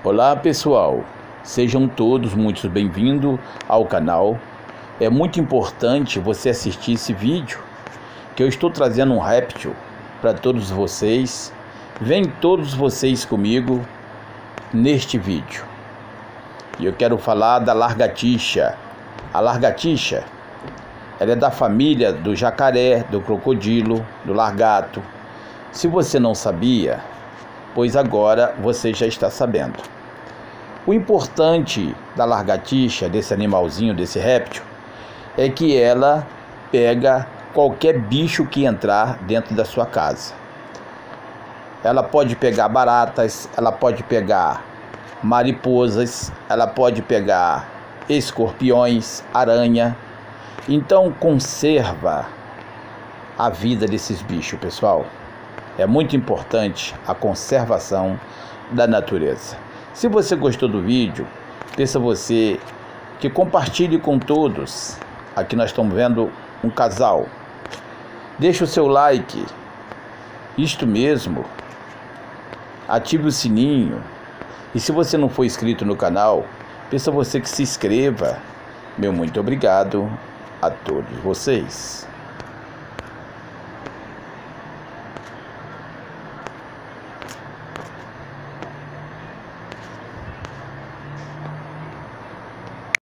Olá pessoal, sejam todos muito bem-vindos ao canal. É muito importante você assistir esse vídeo, que eu estou trazendo um réptil para todos vocês. Vem todos vocês comigo neste vídeo. E eu quero falar da largatixa. A largatixa, ela é da família do jacaré, do crocodilo, do largato. Se você não sabia, pois agora você já está sabendo. O importante da largatixa, desse animalzinho, desse réptil, é que ela pega qualquer bicho que entrar dentro da sua casa. Ela pode pegar baratas, ela pode pegar mariposas, ela pode pegar escorpiões, aranha. Então conserva a vida desses bichos, pessoal. É muito importante a conservação da natureza. Se você gostou do vídeo, peço a você que compartilhe com todos. Aqui nós estamos vendo um casal. Deixe o seu like. Isto mesmo. Ative o sininho. E se você não for inscrito no canal, peço a você que se inscreva. Meu muito obrigado a todos vocês.